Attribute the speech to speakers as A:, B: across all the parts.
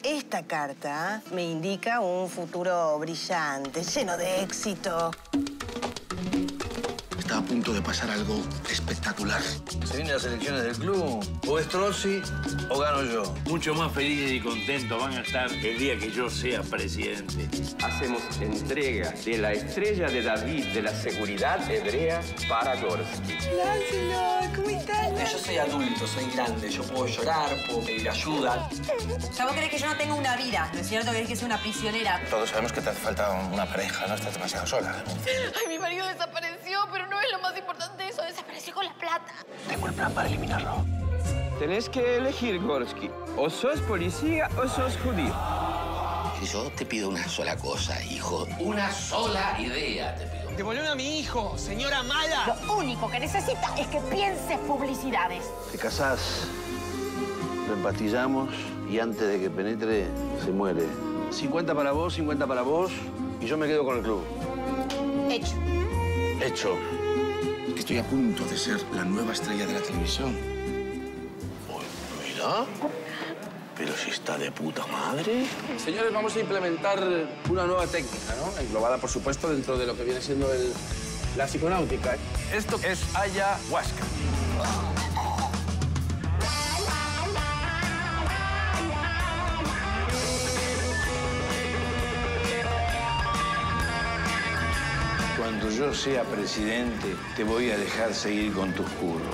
A: esta carta me indica un futuro brillante, lleno de éxito.
B: Está a punto de pasar algo espectacular.
C: Se vienen las elecciones del club. O es Trozzi o gano yo.
D: Mucho más felices y contentos van a estar el día que yo sea presidente.
E: Hacemos entrega de la estrella de David de la seguridad hebrea para Gorski.
A: Lázaro, ¿cómo estás?
F: Yo soy adulto, soy grande. Yo puedo llorar, puedo pedir ayuda.
G: Ya vos querés que yo no tenga una vida, ¿no es cierto? Querés que sea una prisionera.
B: Todos sabemos que te hace falta una pareja, ¿no? Estás demasiado sola.
H: Ay, mi marido desapareció, pero no es lo más importante de eso. Desapareció con la plata.
B: Tengo el plan para eliminarlo.
E: Tenés que elegir, Gorski. O sos policía o sos judío.
I: Yo te pido una sola cosa, hijo. Una sola idea te pido.
F: ¡Devolveme a mi hijo, señora mala!
H: Lo único que necesita es que pienses publicidades.
J: Te casás, lo empastillamos y antes de que penetre, se muere. 50 para vos, 50 para vos y yo me quedo con el club.
H: Hecho.
J: Hecho.
B: Estoy a punto de ser la nueva estrella de la televisión.
J: Mira, pero si está de puta madre.
K: Señores, vamos a implementar una nueva técnica, ¿no? Englobada, por supuesto, dentro de lo que viene siendo la psiconáutica. Esto es ayahuasca.
D: Cuando yo sea presidente, te voy a dejar seguir con tus curros.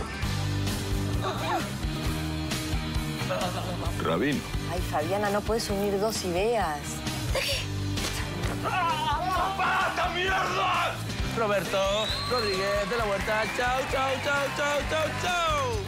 C: Rabino.
A: Ay, Fabiana, no puedes unir dos ideas.
D: ¡Basta, mierda!
F: Roberto Rodríguez de la Huerta. Chau, chau, chau, chau, chau, chau.